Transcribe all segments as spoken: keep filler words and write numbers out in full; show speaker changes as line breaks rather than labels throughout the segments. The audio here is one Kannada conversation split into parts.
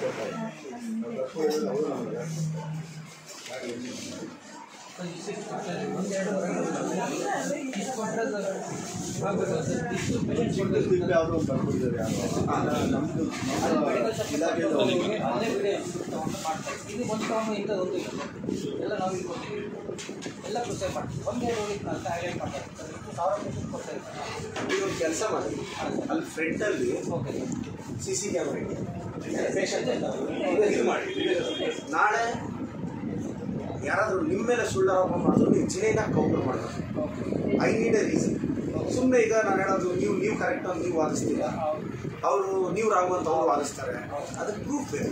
ಕೆಲಸ ಮಾಡಿ ಅಲ್ಲಿ ಫ್ರಂಟಲ್ಲಿ ಸಿ ಸಿ ಕ್ಯಾಮ್ರಾ ಪೇಷಂಟ್ ಇದು ಮಾಡಿ ನಾಳೆ ಯಾರಾದರೂ ನಿಮ್ಮ ಮೇಲೆ ಸುಳ್ಳು ಆರೋಪ ಮಾಡಿದ್ರು ನೀವು ಜಿನೇನಾಗಿ ಕೌಂಟರ್ ಮಾಡಬೇಕು. I need a reason. ಸುಮ್ಮನೆ ಈಗ ನಾನು ಹೇಳೋದು ನೀವು ನೀವು ಕರೆಕ್ಟ್ ಅಂತ ನೀವು ವಾದಿಸ್ತೀರ, ಅವರು ನೀವು ರಾಂಗ್ ಅಂತ ಅವರು ವಾದಿಸ್ತಾರೆ, ಅದಕ್ಕೆ ಪ್ರೂಫ್ ಬೇಕು.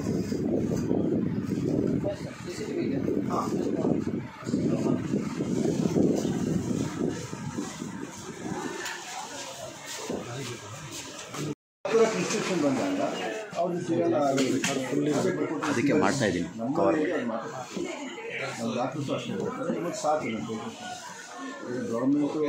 ಹಾಂ ಪ್ರಿಸ್ಕ್ರಿಪ್ಷನ್ ಬಂದಾಗ ಅವ್ರಿಗೆ
ಅದಕ್ಕೆ ಮಾಡ್ತಾ ಇದ್ದೀನಿ ಕವರ್
ನಮ್ಮ ಡಾಕ್ಟರ್ಸು ಅಷ್ಟೇ ನಿಮಗೆ ಸಾಕು ಗೌರ್ಮೆಂಟು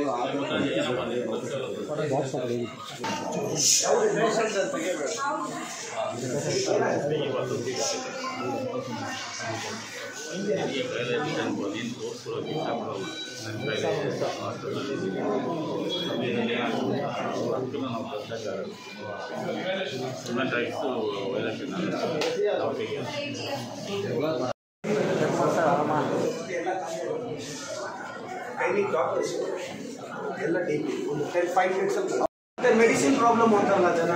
ಗೈನಿಕ್ ಡಾಕ್ಟರ್ಸ್ ಎಲ್ಲ ಟೀಮ್ ಒಂದು ಟೆನ್ ಫೈವ್ ಮಿನಿಟ್ಸ್ ಅಂತ ಮೆಡಿಸಿನ್ ಪ್ರಾಬ್ಲಮ್ ಅಂತಲ್ಲ ಜನ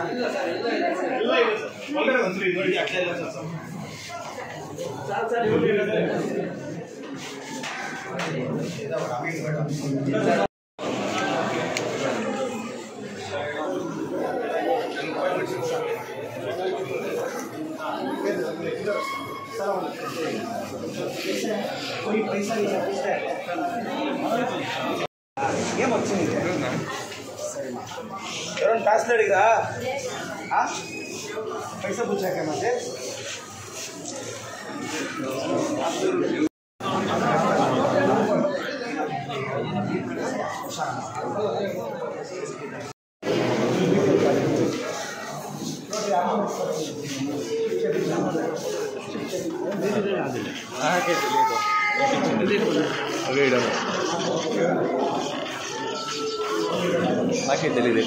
कोई पैसा नहीं है ये बच्चे नहीं है सही यार टास्क लड़ेगा हाँ पैसा पूछा क्या मुझे
ಹಾಕಿ ತಿಳಿದೆ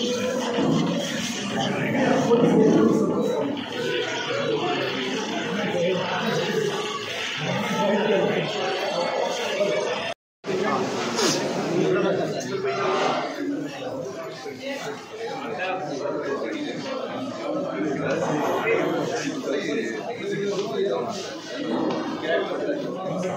Gracias.